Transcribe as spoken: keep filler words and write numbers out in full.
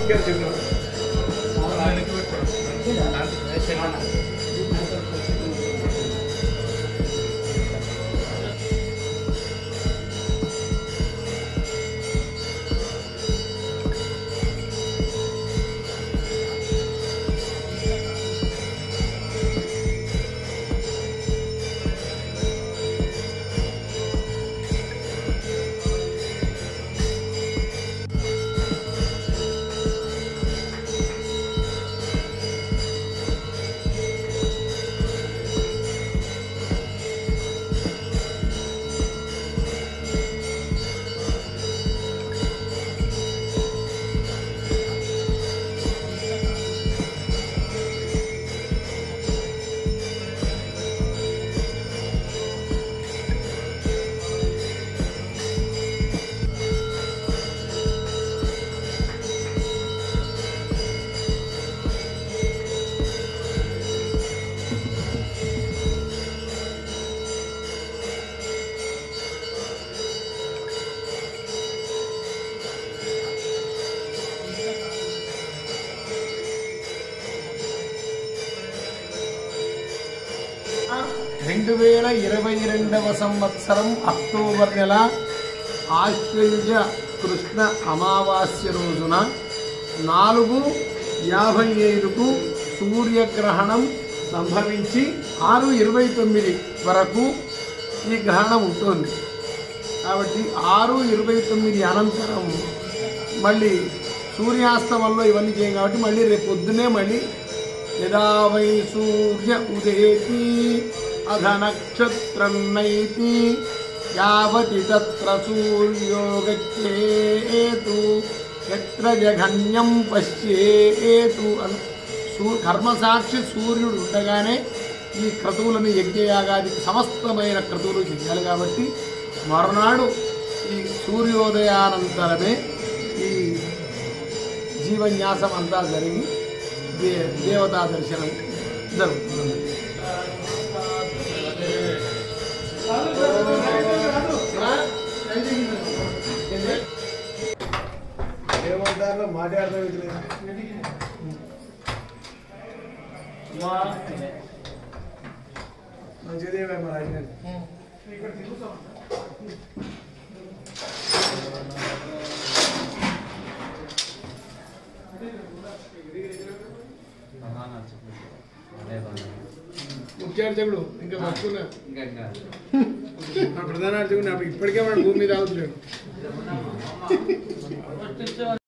రెండు వేల ఇరవై రెండవ సంవత్సరం అక్టోబర్ నెల ఆశ్వయుజ కృష్ణ అమావాస్య రోజున నాలుగు యాభై ఐదుకు సూర్యగ్రహణం సంభవించి ఆరు ఇరవై తొమ్మిది వరకు ఈ గ్రహణం ఉంటుంది. కాబట్టి ఆరు ఇరవై తొమ్మిది అనంతరం మళ్ళీ సూర్యాస్తమంలో ఇవన్నీ చేయం కాబట్టి మళ్ళీ రేపు పొద్దునే మళ్ళీ యదా వై సూర్య ఉదేతి అధ నక్షత్రం నైతి యావతి తత్ర సూర్యో గచ్చేతు యత్ర జఘన్యం పశ్యేతు అని సూ కర్మసాక్షి సూర్యుడు ఉండగానే ఈ క్రతువులను యజ్ఞయాగాది సమస్తమైన క్రతువులు చేయాలి. కాబట్టి మరునాడు ఈ సూర్యోదయానంతరమే ఈ జీవన్యాసం అంతా జరిగి దే దేవతా దర్శనం జరుగుతుంది. ఏమంటారు మాట్లాడతాం మంచిదే మరి ముఖ్య అర్చకుడు ఇంకా పట్టుకున్నా ప్రధాన అర్చకుడు ఇప్పటికే మన భూమి మీద అవుతున్నాడు.